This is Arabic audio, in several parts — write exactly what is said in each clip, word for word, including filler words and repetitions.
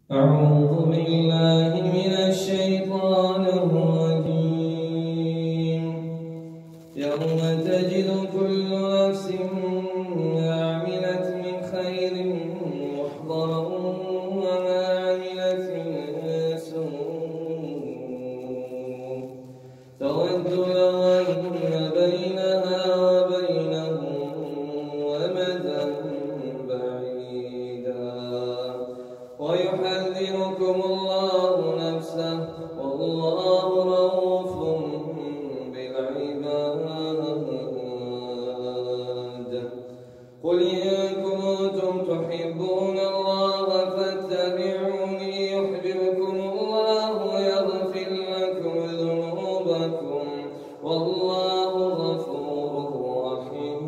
أعوذ بالله من الشيطان الرجيم. يوم تجد كل نفس ما عملت من خير محضرا وما عملت من سوء تود لو أن بينها وبينه أمدا بعيدا ويحذركم الله نفسه والله رؤوف بالعباد. قل إن كنتم تحبون الله فاتبعوني يحببكم الله ويغفر لكم ذنوبكم والله غفور رحيم.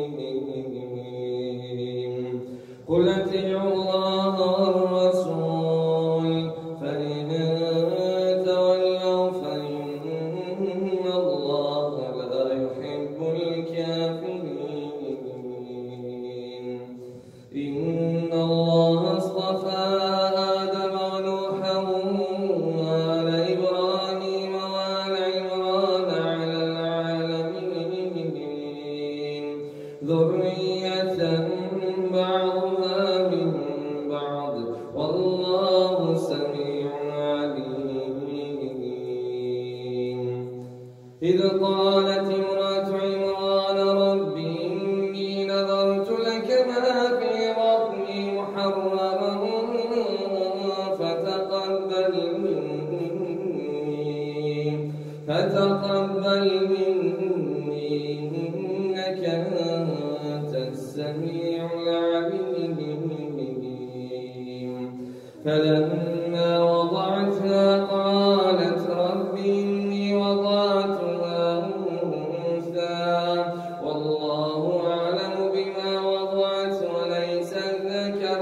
قل أطيعوا الله والرسول فإن تولوا فإن الله لا يحب الكافرين. إن الله اصطفى آدم ونوحا وآل إبراهيم وآل عمران على العالمين ذرية بعضها من بعض والله سميع عليم. إذ قالت امرأة عمران رب إني نذرت لك ما في بطني محررا فتقبل مني فتقبل مني إنك أنت السميع العليم. فلما وضعتها قالت رب إني وضعتها أنثى والله أعلم بما وضعت وليس الذكر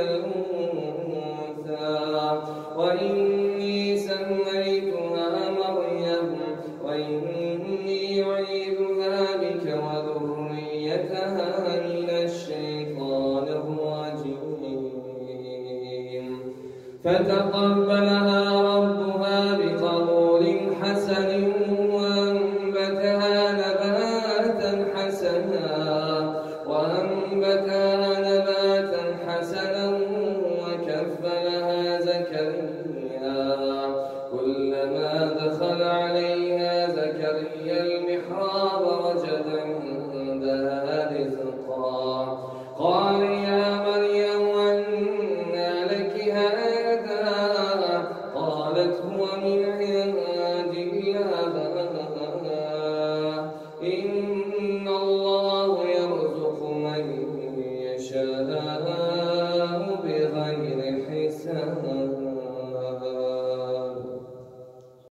كالأنثى وإني سميتها مريم وإني أعيذها بك وذريتها من الشيطان الرجيم. فتقبلها ربها بقبول حسن وأنبتها نباتا حسنا